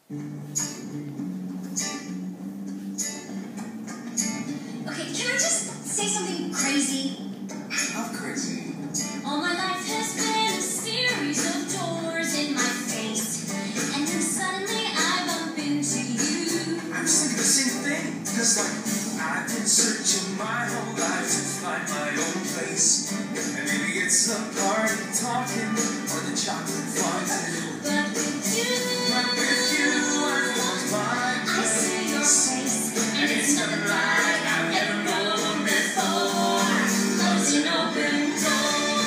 Okay, can I just say something crazy? How crazy? All my life has been a series of doors in my face, and then suddenly I bump into you. I was thinking the same thing, because I've been searching my whole life to find my own place. And maybe it's the party talking or the chocolate fondue. But with you, I feel my I see your face, and it's nothing like I've ever known before. Love's an open door.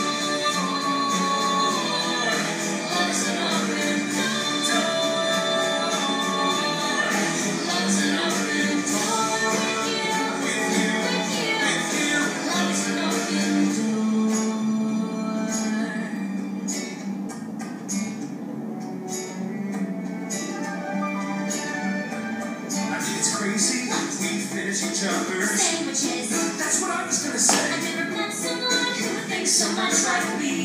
Love's an open door. Love's an open door. With you. Love's an open door. I mean, it's crazy. We finish each other's Sandwiches. That's what I was gonna say. I've never met someone who would think so much like me.